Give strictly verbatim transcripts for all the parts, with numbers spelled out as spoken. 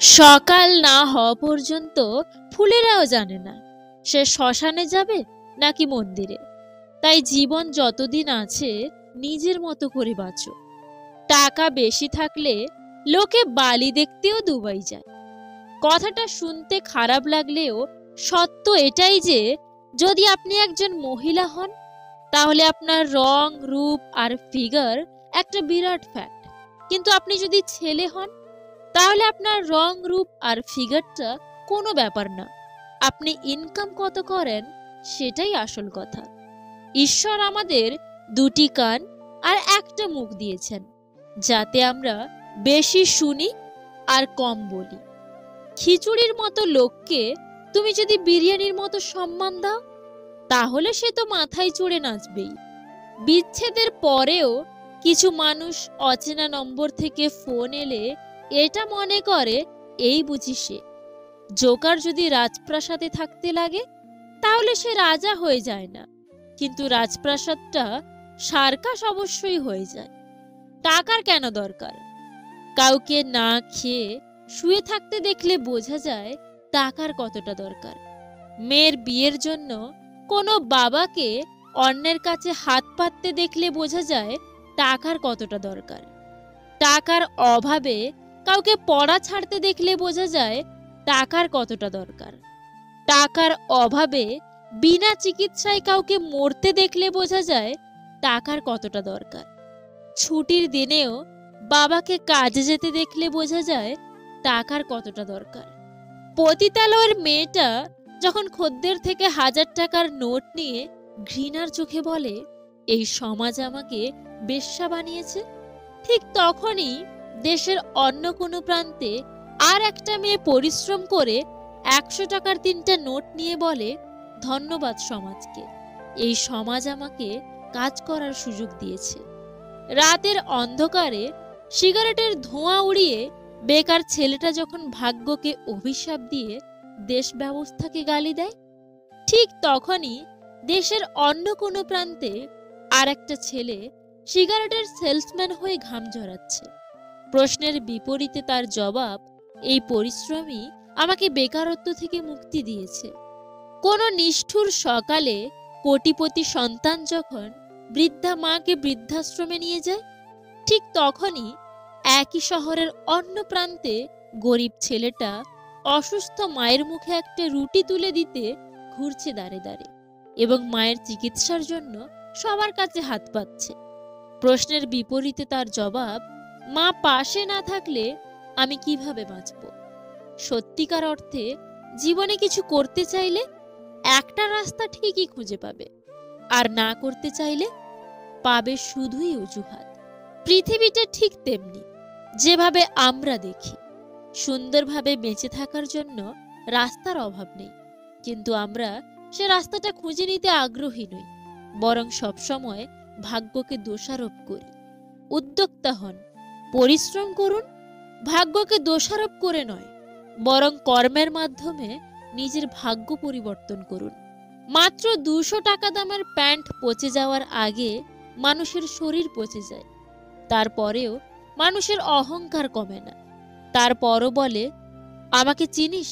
সকাল না হওয়া পর্যন্ত ফুলেরাও জানে না সে শ্মশানে যাবে নাকি মন্দিরে। তাই জীবন যতদিন আছে নিজের মতো করে বাঁচো। টাকা বেশি থাকলে লোকে বালি দেখতেও দুবাই যায়। কথাটা শুনতে খারাপ লাগলেও সত্য এটাই যে যদি আপনি একজন মহিলা হন তাহলে আপনার রং, রূপ আর ফিগার একটা বিরাট ফ্যাক্ট। কিন্তু আপনি যদি ছেলে হন তাহলে আপনার রং, রূপ আর ফিগারটা কোনো ব্যাপার না। আপনি ইনকাম কত করেন সেটাই আসল কথা। ঈশ্বর আমাদের দুটি কান আর একটা মুখ দিয়েছেন যাতে আমরা বেশি শুনি আর কম বলি। খিচুড়ির মতো লোককে তুমি যদি বিরিয়ানির মতো সম্মান দাও তাহলে সে তো মাথায় চড়ে নাচবেই। বিচ্ছেদের পরেও কিছু মানুষ অচেনা নম্বর থেকে ফোন এলে এটা মনে করে এই বুঝি সে। জোকার যদি রাজপ্রাসাদে থাকতে লাগে তাহলে সে রাজা হয়ে যায় না, কিন্তু রাজপ্রাসাদটা সার্কাস অবশ্যই হয়ে যায়। টাকার কেন দরকার? কাউকে না খেয়ে শুয়ে থাকতে দেখলে বোঝা যায় টাকার কতটা দরকার। মেয়ের বিয়ের জন্য কোনো বাবাকে অন্যের কাছে হাত পাততে দেখলে বোঝা যায় টাকার কতটা দরকার। টাকার অভাবে কাউকে পড়া ছাড়তে দেখলে বোঝা যায় টাকার কতটা দরকার। টাকার অভাবে বিনা চিকিৎসায় কাউকে মরতে দেখলে বোঝা যায় টাকার কতটা দরকার। ছুটির দিনেও বাবাকে কাজে যেতে দেখলে বোঝা যায় টাকার কতটা দরকার। পতিতালয়ের মেয়েটা যখন খদ্দের থেকে হাজার টাকার নোট নিয়ে ঘৃণার চোখে বলে এই সমাজ আমাকে বেশ্যা বানিয়েছে, ঠিক তখনই দেশের অন্য কোনো প্রান্তে আর একটা মেয়ে পরিশ্রম করে একশো টাকার তিনটা নোট নিয়ে বলে ধন্যবাদ সমাজকে, এই সমাজ আমাকে কাজ করার সুযোগ দিয়েছে। রাতের অন্ধকারে সিগারেটের ধোঁয়া উড়িয়ে বেকার ছেলেটা যখন ভাগ্যকে অভিশাপ দিয়ে দেশ ব্যবস্থাকে গালি দেয়, ঠিক তখনই দেশের অন্য কোনো প্রান্তে আর একটা ছেলে সিগারেটের সেলসম্যান হয়ে ঘাম ঝরাচ্ছে। প্রশ্নের বিপরীতে তার জবাব, এই পরিশ্রমই আমাকে বেকারত্ব থেকে মুক্তি দিয়েছে। কোনো নিষ্ঠুর সকালে কোটিপতি সন্তান যখন বৃদ্ধা মাকে বৃদ্ধাশ্রমে নিয়ে যায়, ঠিক তখনই একই শহরের অন্য প্রান্তে গরিব ছেলেটা অসুস্থ মায়ের মুখে একটা রুটি তুলে দিতে ঘুরছে দাঁড়ে দাঁড়ে এবং মায়ের চিকিৎসার জন্য সবার কাছে হাত পাতছে। প্রশ্নের বিপরীতে তার জবাব, মা পাশে না থাকলে আমি কিভাবে বাঁচব? সত্যিকার অর্থে জীবনে কিছু করতে চাইলে একটা রাস্তা ঠিকই খুঁজে পাবে, আর না করতে চাইলে পাবে শুধুই অজুহাত। পৃথিবীটা ঠিক তেমনি, যেভাবে আমরা দেখি সুন্দরভাবে বেঁচে থাকার জন্য রাস্তার অভাব নেই, কিন্তু আমরা সে রাস্তাটা খুঁজে নিতে আগ্রহী নই, বরং সবসময় ভাগ্যকে দোষারোপ করি। উদ্যোক্তা হন, পরিশ্রম করুন, ভাগ্যকে দোষারোপ করে নয়, বরং কর্মের মাধ্যমে নিজের ভাগ্য পরিবর্তন করুন। মাত্র দুশো টাকা দামের প্যান্ট পচে যাওয়ার আগে মানুষের শরীর পচে যায়, তারপরেও মানুষের অহংকার কমে না। তারপরও বলে আমাকে চিনিস?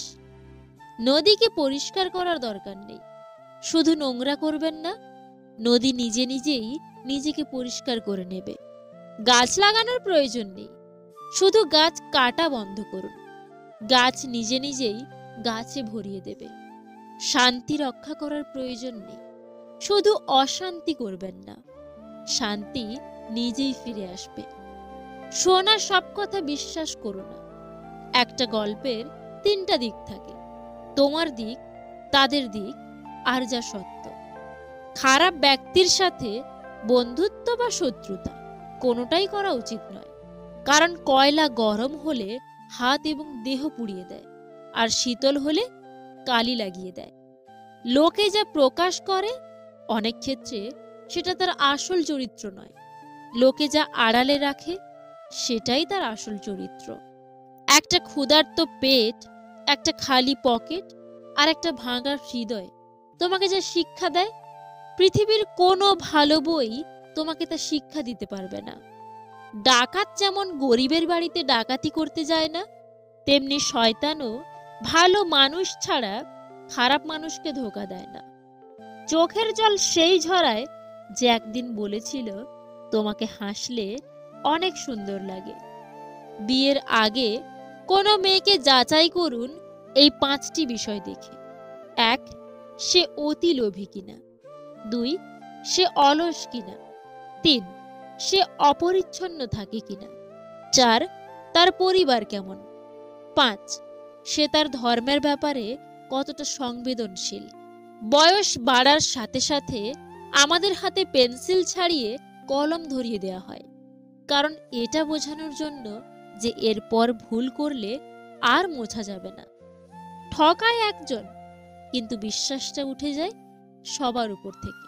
নদীকে পরিষ্কার করার দরকার নেই, শুধু নোংরা করবেন না, নদী নিজে নিজেই নিজেকে পরিষ্কার করে নেবে। গাছ লাগানোর প্রয়োজন নেই, শুধু গাছ কাটা বন্ধ করুন, গাছ নিজে নিজেই গাছে ভরিয়ে দেবে। শান্তি রক্ষা করার প্রয়োজন নেই, শুধু অশান্তি করবেন না, শান্তি নিজেই ফিরে আসবে। শোনা সব কথা বিশ্বাস করো না। একটা গল্পের তিনটা দিক থাকে, তোমার দিক, তাদের দিক আর যা সত্য। খারাপ ব্যক্তির সাথে বন্ধুত্ব বা শত্রুতা কোনোটাই করা উচিত নয়, কারণ কয়লা গরম হলে হাত এবং দেহ পুড়িয়ে দেয়, আর শীতল হলে কালি লাগিয়ে দেয়। লোকে যা প্রকাশ করে অনেক ক্ষেত্রে সেটা তার আসল চরিত্র নয়, লোকে যা আড়ালে রাখে সেটাই তার আসল চরিত্র। একটা ক্ষুধার্ত পেট, একটা খালি পকেট আর একটা ভাঙা হৃদয় তোমাকে যা শিক্ষা দেয়, পৃথিবীর কোনো ভালো বই তোমাকে তা শিক্ষা দিতে পারবে না। ডাকাত যেমন গরিবের বাড়িতে ডাকাতি করতে যায় না, তেমনি শয়তানও ভালো মানুষ ছাড়া খারাপ মানুষকে ধোঁকা দেয় না। চোখের জল সেই ঝরায় যে একদিন বলেছিল তোমাকে হাসলে অনেক সুন্দর লাগে। বিয়ের আগে কোনো মেয়েকে যাচাই করুন এই পাঁচটি বিষয় দেখে। এক, সে অতি লোভী কিনা। দুই, সে অলস কিনা। তিন, সে অপরিচ্ছন্ন থাকে কিনা। চার, তার পরিবার কেমন। পাঁচ, সে তার ধর্মের ব্যাপারে কতটা সংবেদনশীল। বয়স বাড়ার সাথে সাথে আমাদের হাতে পেন্সিল ছাড়িয়ে কলম ধরিয়ে দেওয়া হয়, কারণ এটা বোঝানোর জন্য যে এরপর ভুল করলে আর মোছা যাবে না। ঠকায় একজন, কিন্তু বিশ্বাসটা উঠে যায় সবার উপর থেকে।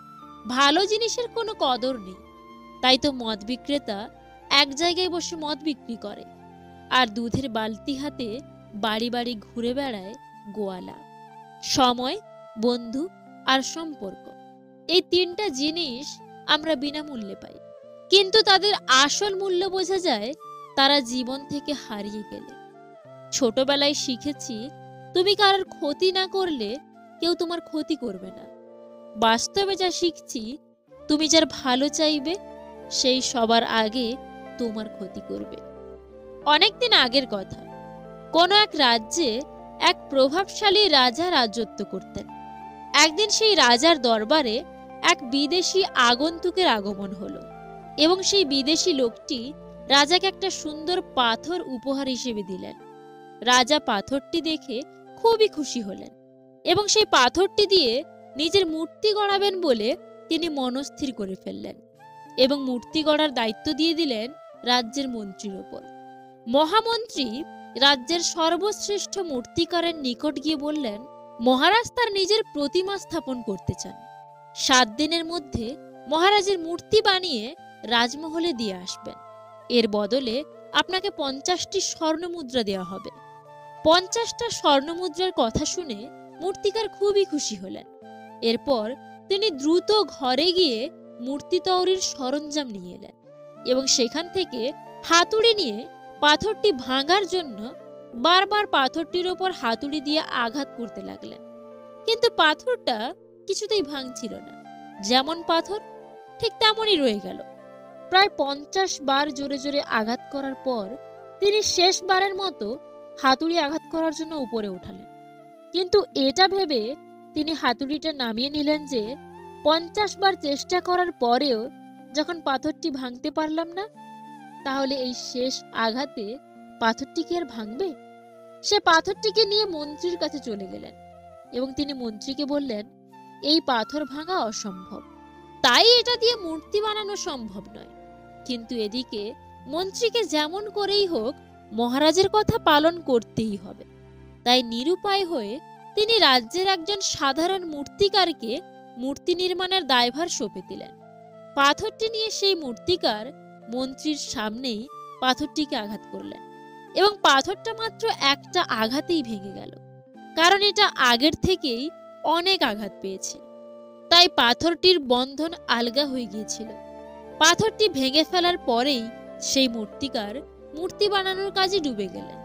ভালো জিনিসের কোনো কদর নেই, তাই তো মদ বিক্রেতা এক জায়গায় বসে মদ বিক্রি করে, আর দুধের বালতি হাতে বাড়ি বাড়ি ঘুরে বেড়ায় গোয়ালা। সময়, বন্ধু আর সম্পর্ক, এই তিনটা জিনিস আমরা বিনামূল্যে পাই, কিন্তু তাদের আসল মূল্য বোঝা যায় তারা জীবন থেকে হারিয়ে গেলে। ছোটবেলায় শিখেছি তুমি কারোর ক্ষতি না করলে কেউ তোমার ক্ষতি করবে না। বাস্তবে যা শিখছি তুমি যার ভালো চাইবে সেই সবার আগে তোমার ক্ষতি করবে। অনেকদিন আগের কথা, কোন এক রাজ্যে এক প্রভাবশালী রাজা রাজত্ব করতেন। একদিন সেই রাজার দরবারে এক বিদেশি আগন্তুকের আগমন হলো, এবং সেই বিদেশি লোকটি রাজাকে একটা সুন্দর পাথর উপহার হিসেবে দিলেন। রাজা পাথরটি দেখে খুবই খুশি হলেন এবং সেই পাথরটি দিয়ে নিজের মূর্তি গড়াবেন বলে তিনি মনস্থির করে ফেললেন এবং মূর্তি গড়ার দায়িত্ব দিয়ে দিলেন রাজ্যের মন্ত্রীর ওপর। মহামন্ত্রী রাজ্যের সর্বশ্রেষ্ঠ মূর্তিকারের নিকট গিয়ে বললেন, মহারাজ তার নিজের প্রতিমা স্থাপন করতে চান। সাত দিনের মধ্যে মহারাজের মূর্তি বানিয়ে রাজমহলে দিয়ে আসবেন। এর বদলে আপনাকে পঞ্চাশটি স্বর্ণমুদ্রা দেওয়া হবে। পঞ্চাশটা স্বর্ণমুদ্রার কথা শুনে মূর্তিকার খুবই খুশি হলেন। এরপর তিনি দ্রুত ঘরে গিয়ে মূর্তি তৈরির সরঞ্জাম নিয়ে এলেন এবং সেখান থেকে হাতুড়ি নিয়ে পাথরটি ভাঙার জন্য বারবার পাথরটির ওপর হাতুড়ি দিয়ে আঘাত করতে লাগলেন, কিন্তু পাথরটা কিছুতেই ভাঙছিল না। যেমন পাথর ঠিক তেমনই রয়ে গেল। প্রায় পঞ্চাশ বার জোরে জোরে আঘাত করার পর তিনি শেষবারের মতো হাতুড়ি আঘাত করার জন্য উপরে উঠালেন, কিন্তু এটা ভেবে তিনি হাতুড়িটা নামিয়ে নিলেন যে পঞ্চাশ বার চেষ্টা করার পরেও যখন পাথরটি ভাঙতে পারলাম না, তাহলে এই শেষ আঘাতে পাথরটি কি আর ভাঙবে? সে পাথরটিকে নিয়ে মন্ত্রীর কাছে চলে গেলেন এবং তিনি মন্ত্রীকে বললেন, এই পাথর ভাঙা অসম্ভব, তাই এটা দিয়ে মূর্তি বানানো সম্ভব নয়। কিন্তু এদিকে মন্ত্রীকে যেমন করেই হোক মহারাজের কথা পালন করতেই হবে। তাই নিরুপায় হয়ে তিনি রাজ্যের একজন সাধারণ মূর্তিকারকে মূর্তি নির্মাণের দায়ভার সঁপে দিলেন। পাথরটি নিয়ে সেই মূর্তিকার মন্ত্রীর সামনেই পাথরটিকে আঘাত করলেন এবং পাথরটা মাত্র একটা আঘাতেই ভেঙে গেল, কারণ এটা আগের থেকেই অনেক আঘাত পেয়েছে। তাই পাথরটির বন্ধন আলগা হয়ে গিয়েছিল। পাথরটি ভেঙে ফেলার পরেই সেই মূর্তিকার মূর্তি বানানোর কাজে ডুবে গেলেন।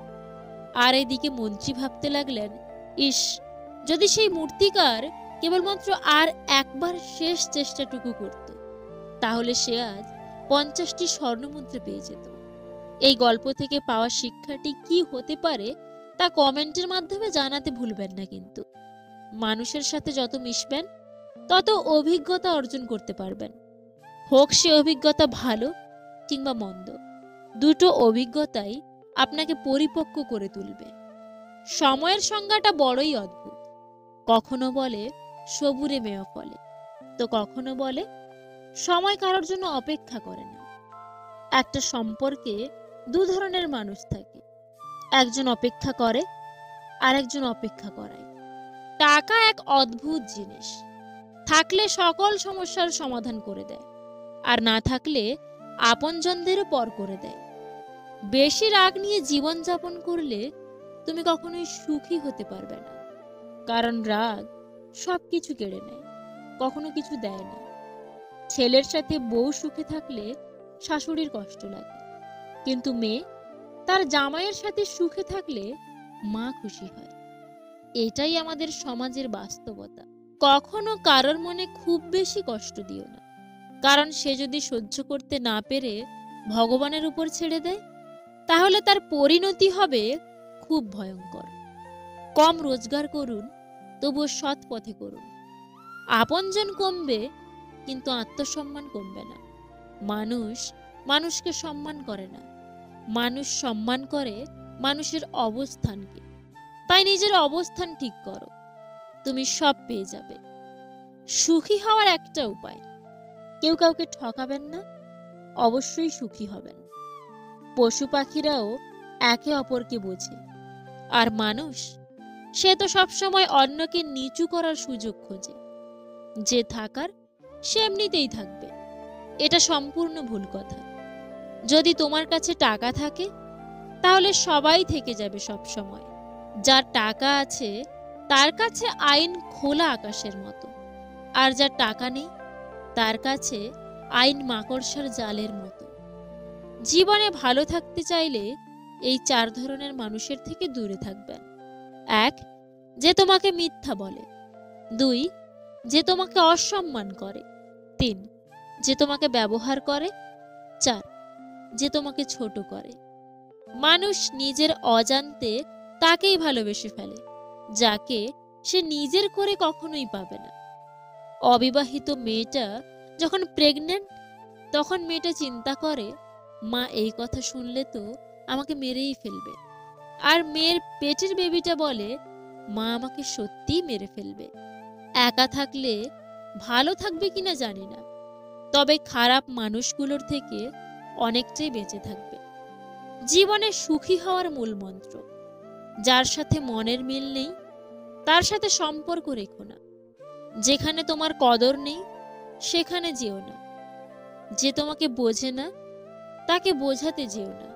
আর এদিকে মন্ত্রী ভাবতে লাগলেন, ইস, যদি সেই মূর্তিকার কেবলমাত্র আর একবার শেষ চেষ্টাটুকু করত, তাহলে সে আজ পঞ্চাশটি স্বর্ণমুদ্রা পেয়ে যেত। এই গল্প থেকে পাওয়া শিক্ষাটি কি হতে পারে তা কমেন্টের মাধ্যমে জানাতে ভুলবেন না। কিন্তু মানুষের সাথে যত মিশবেন তত অভিজ্ঞতা অর্জন করতে পারবেন, হোক সে অভিজ্ঞতা ভালো কিংবা মন্দ। দুটো অভিজ্ঞতাই আপনাকে পরিপক্ক করে তুলবে। সময়ের সংজ্ঞাটা বড়ই অদ্ভুত। কখনো বলে সবুরে মেয় ফলে, তো কখনো বলে সময় কারোর জন্য অপেক্ষা করে না। একটা সম্পর্কে দু ধরনের মানুষ থাকে, একজন অপেক্ষা করে আর একজন অপেক্ষা করায়। টাকা এক অদ্ভুত জিনিস, থাকলে সকল সমস্যার সমাধান করে দেয়, আর না থাকলে আপনজনদেরও পর করে দেয়। বেশি রাগ নিয়ে জীবন যাপন করলে তুমি কখনোই সুখী হতে পারবে না, কারণ রাগ সবকিছু কেড়ে নেয়, কখনো কিছু দেয় না। ছেলের সাথে বউ সুখে থাকলে শাশুড়ির কষ্ট লাগে, কিন্তু মেয়ে তার জামাইয়ের সাথে সুখে থাকলে মা খুশি হয়। এটাই আমাদের সমাজের বাস্তবতা। কখনো কারোর মনে খুব বেশি কষ্ট দিও না, কারণ সে যদি সহ্য করতে না পেরে ভগবানের উপর ছেড়ে দেয়, তাহলে তার পরিণতি হবে খুব ভয়ঙ্কর। কম রোজগার করুন, তবুও সৎ পথে করুন। আপনজন কমবে, কিন্তু আত্মসম্মান কমবে না। মানুষ মানুষকে সম্মান করে না, মানুষ সম্মান করে মানুষের অবস্থানকে। তাই নিজের অবস্থান ঠিক করো, তুমি সব পেয়ে যাবে। সুখী হওয়ার একটা উপায়, কেউ কাউকে ঠকাবেন না, অবশ্যই সুখী হবেন। পশু পাখিরাও একে অপরকে বোঝে, আর মানুষ সে তো সবসময় অন্যকে নিচু করার সুযোগ খোঁজে। যে থাকার সে এমনিতেই থাকবে, এটা সম্পূর্ণ ভুল কথা। যদি তোমার কাছে টাকা থাকে, তাহলে সবাই থেকে যাবে সব সময়। যার টাকা আছে তার কাছে আইন খোলা আকাশের মতো, আর যার টাকা নেই তার কাছে আইন মাকড়সার জালের মতো। জীবনে ভালো থাকতে চাইলে এই চার ধরনের মানুষের থেকে দূরে থাকবেন। এক, যে তোমাকে মিথ্যা বলে। দুই, যে তোমাকে অসম্মান করে। তিন, যে তোমাকে ব্যবহার করে। চার, যে তোমাকে ছোট করে। মানুষ নিজের অজান্তে তাকেই ভালোবেসে ফেলে, যাকে সে নিজের করে কখনোই পাবে না। অবিবাহিত মেয়েটা যখন প্রেগনেন্ট, তখন মেয়েটা চিন্তা করে, মা এই কথা শুনলে তো আমাকে মেরেই ফেলবে। আর মেয়ের পেটের বেবিটা বলে, মা আমাকে সত্যিই মেরে ফেলবে। একা থাকলে ভালো থাকবে কিনা জানি না, তবে খারাপ মানুষগুলোর থেকে অনেকটাই বেঁচে থাকবে। জীবনে সুখী হওয়ার মূল মন্ত্র, যার সাথে মনের মিল নেই তার সাথে সম্পর্ক রেখো না। যেখানে তোমার কদর নেই সেখানে যেও না। যে তোমাকে বোঝে না তাকে বোঝাতে যেও না।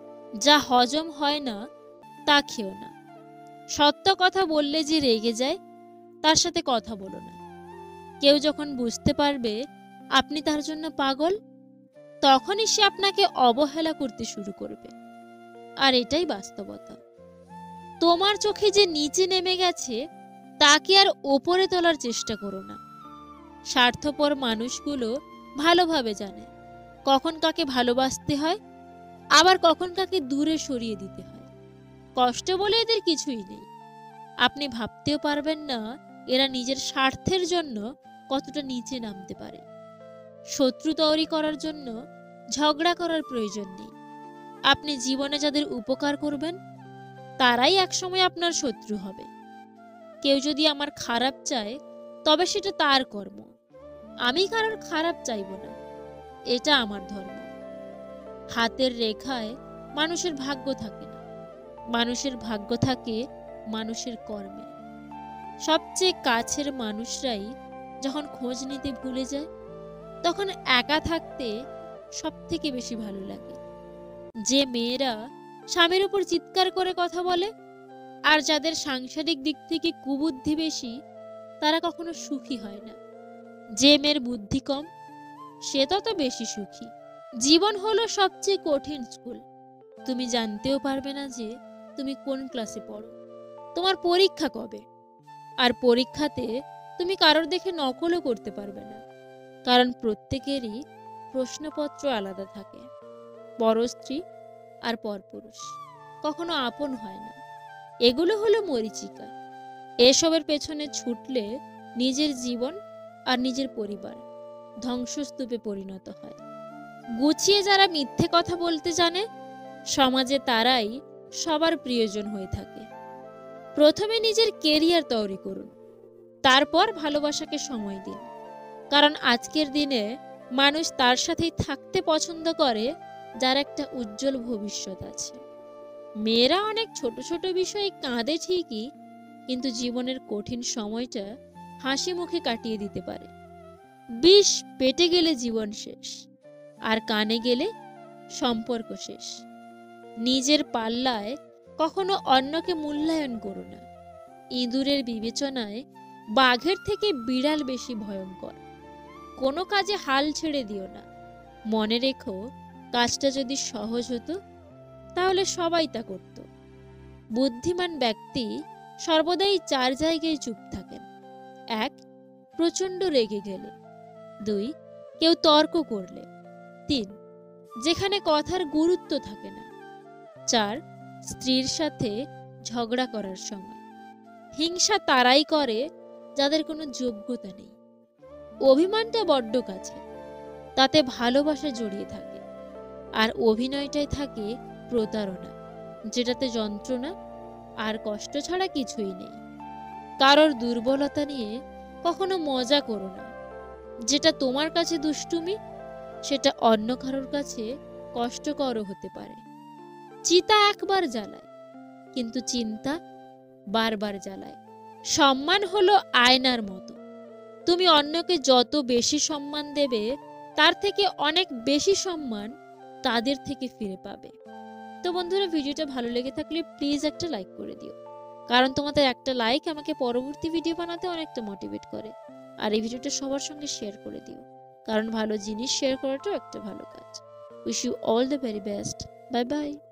যা হজম হয় না তা খেও না। সত্য কথা বললে যে রেগে যায়, তার সাথে কথা বলো না। কেউ যখন বুঝতে পারবে আপনি তার জন্য পাগল, তখনই সে আপনাকে অবহেলা করতে শুরু করবে। আর এটাই বাস্তবতা। তোমার চোখে যে নিচে নেমে গেছে তাকে আর ওপরে তোলার চেষ্টা করো না। স্বার্থপর মানুষগুলো ভালোভাবে জানে কখন কাকে ভালোবাসতে হয়, আবার কখন কাকে দূরে সরিয়ে দিতে হয়। কষ্ট বলে এদের কিছুই নেই। আপনি ভাবতেও পারবেন না এরা নিজের স্বার্থের জন্য কতটা নিচে নামতে পারে। শত্রু তৈরি করার জন্য ঝগড়া করার প্রয়োজন নেই। আপনি জীবনে যাদের উপকার করবেন তারাই একসময় আপনার শত্রু হবে। কেউ যদি আমার খারাপ চায়, তবে সেটা তার কর্ম। আমি কারোর খারাপ চাইব না, এটা আমার ধর্ম। হাতের রেখায় মানুষের ভাগ্য থাকে না, মানুষের ভাগ্য থাকে মানুষের কর্মে। সবচেয়ে কাছের মানুষরাই যখন খোঁজ নিতে ভুলে যায়, তখন একা থাকতে সব থেকে বেশি ভালো লাগে। যে মেয়েরা স্বামীর উপর চিৎকার করে কথা বলে, আর যাদের সাংসারিক দিক থেকে কুবুদ্ধি বেশি, তারা কখনো সুখী হয় না। যে মেয়ের বুদ্ধি কম, সে তত বেশি সুখী। জীবন হলো সবচেয়ে কঠিন স্কুল। তুমি জানতেও পারবে না যে তুমি কোন ক্লাসে পড়ো, তোমার পরীক্ষা কবে। আর পরীক্ষাতে তুমি কারোর দেখে নকলও করতে পারবে না, কারণ প্রত্যেকেরই প্রশ্নপত্র আলাদা থাকে। পরস্ত্রী আর পরপুরুষ কখনো আপন হয় না। এগুলো হলো মরীচিকা। এসবের পেছনে ছুটলে নিজের জীবন আর নিজের পরিবার ধ্বংসস্তূপে পরিণত হয়। গুছিয়ে যারা মিথ্যে কথা বলতে জানে, সমাজে তারাই সবার প্রিয়জন হয়ে থাকে। প্রথমে নিজের কেরিয়ার তৈরি করুন, তারপর ভালোবাসাকে সময় দিন। কারণ আজকের দিনে মানুষ তার সাথেই থাকতে পছন্দ করে যার একটা উজ্জ্বল ভবিষ্যৎ আছে। মেয়েরা অনেক ছোট ছোট বিষয়ে কাঁদে ঠিকই, কিন্তু জীবনের কঠিন সময়টা হাসি মুখে কাটিয়ে দিতে পারে। বিষ পেটে গেলে জীবন শেষ, আর কানে গেলে সম্পর্ক শেষ। নিজের পাল্লায় কখনো অন্যকে মূল্যায়ন করো না। ইঁদুরের বিবেচনায় বাঘের থেকে বিড়াল বেশি ভয়ঙ্কর। কোনো কাজে হাল ছেড়ে দিও না। মনে রেখো, কাজটা যদি সহজ হতো তাহলে সবাই তা করত। বুদ্ধিমান ব্যক্তি সর্বদাই চার জায়গায় চুপ থাকেন। এক, প্রচণ্ড রেগে গেলে। দুই, কেউ তর্ক করলে। তিন, যেখানে কথার গুরুত্ব থাকে না। চার, স্ত্রীর সাথে ঝগড়া করার সময়। হিংসা তারাই করে যাদের কোনো যোগ্যতা নেই। অভিমানটা বড্ড কাছে, তাতে ভালোবাসা জড়িয়ে থাকে। আর অভিনয়টাই থাকে প্রতারণা, যেটাতে যন্ত্রণা আর কষ্ট ছাড়া কিছুই নেই। কারোর দুর্বলতা নিয়ে কখনো মজা করো না। যেটা তোমার কাছে দুষ্টুমি, সেটা অন্য কারোর কাছে কষ্টকরও হতে পারে। চিতা একবার জ্বালায়, কিন্তু চিন্তা বারবার জ্বালায়। সম্মান হলো আয়নার মতো। তুমি অন্যকে যত বেশি সম্মান দেবে, তার থেকে অনেক বেশি সম্মান তাদের থেকে ফিরে পাবে। তো বন্ধুরা, ভিডিওটা ভালো লেগে থাকলে প্লিজ একটা লাইক করে দিও, কারণ তোমাদের একটা লাইক আমাকে পরবর্তী ভিডিও বানাতে অনেকটা মোটিভেট করে। আর এই ভিডিওটা সবার সঙ্গে শেয়ার করে দিও, কারণ ভালো জিনিস শেয়ার করাটাও একটা ভালো কাজ। Wish you all the very best. Bye by.